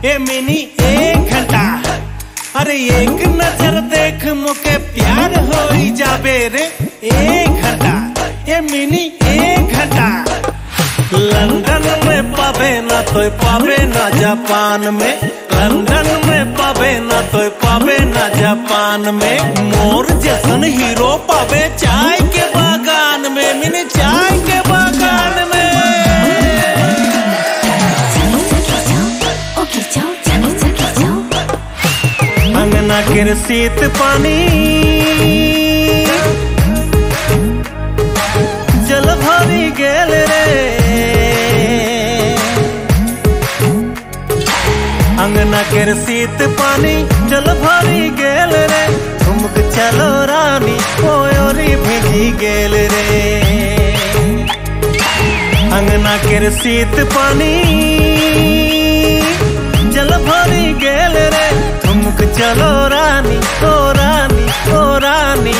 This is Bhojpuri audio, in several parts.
ए मिनी 1 घंटा। अरे एक नजर देख मुके प्यार हो जाबे रे 1 घंटा। ए मिनी 1 घंटा। लंदन में पावे ना तो पावे ना जापान में, लंदन में पावे ना तो पावे ना जापान में। मोर जैसन हीरो पावे चाय के बागान में, मिनी चाय के बागान में। अंगना के शीत पानी जल भरी गेल रे, अंगना के शीत पानी जल भरी गेल रे। झुमक चलो रानी कोयोरी भिजी गेल रे। अंगना के शीत पानी जल भरी गेल रे। झुमक चलो रानी ओ रानी ओ रानी,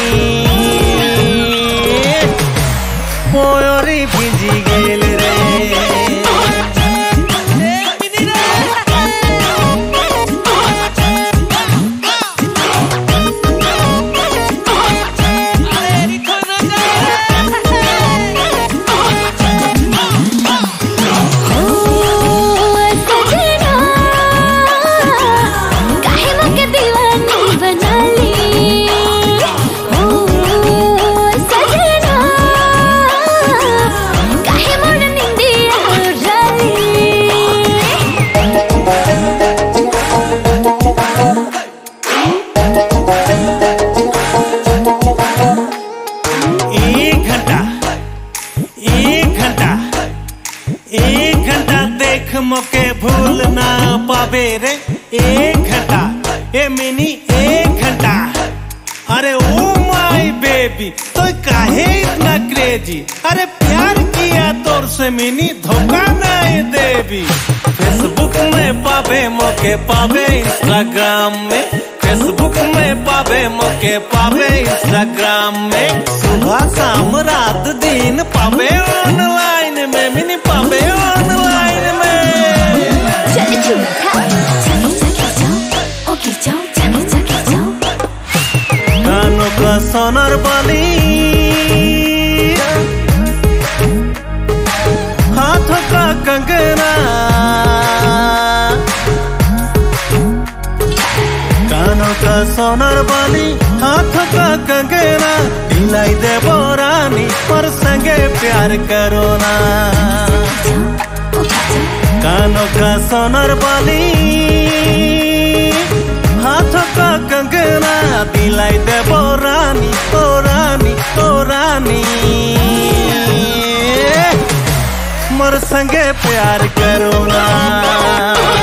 कोयोरी भिजी गेल रे। मौके भूल ना पावे रे 1 घंटा। ए मिनी 1 घंटा। अरे ओ माय बेबी तो काहे इतना क्रेजी। अरे प्यार किया तोर से मिनी धोखा नहीं देवी। फेसबुक में पावे मौके पावे इंस्टाग्राम में, फेसबुक में पावे मौके पावे इंस्टाग्राम में। सुबह शाम रात दिन पावे ऑनलाइन में, मिनी पावे ऑनलाइन में। कानों का सोनार बाली हाथों का कंगना, कानों का सोनार बाली हाथों का कंगना। दिलाई दे बोरानी पर संगे प्यार करो ना। कानों का सोनार बाली हाथों का कंगना। दिलाई दे बोरानी ओ रानी ओ रानी, मोर संगे प्यार करो ना।